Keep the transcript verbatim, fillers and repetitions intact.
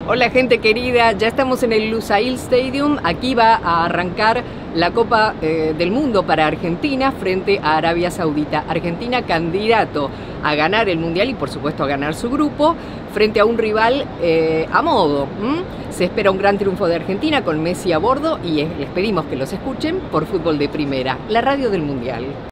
Hola gente querida, ya estamos en el Lusail Stadium. Aquí va a arrancar la Copa eh, del Mundo para Argentina frente a Arabia Saudita. Argentina candidato a ganar el Mundial y por supuesto a ganar su grupo frente a un rival eh, a modo. ¿Mm? Se espera un gran triunfo de Argentina con Messi a bordo y les pedimos que los escuchen por Fútbol de Primera, la radio del Mundial.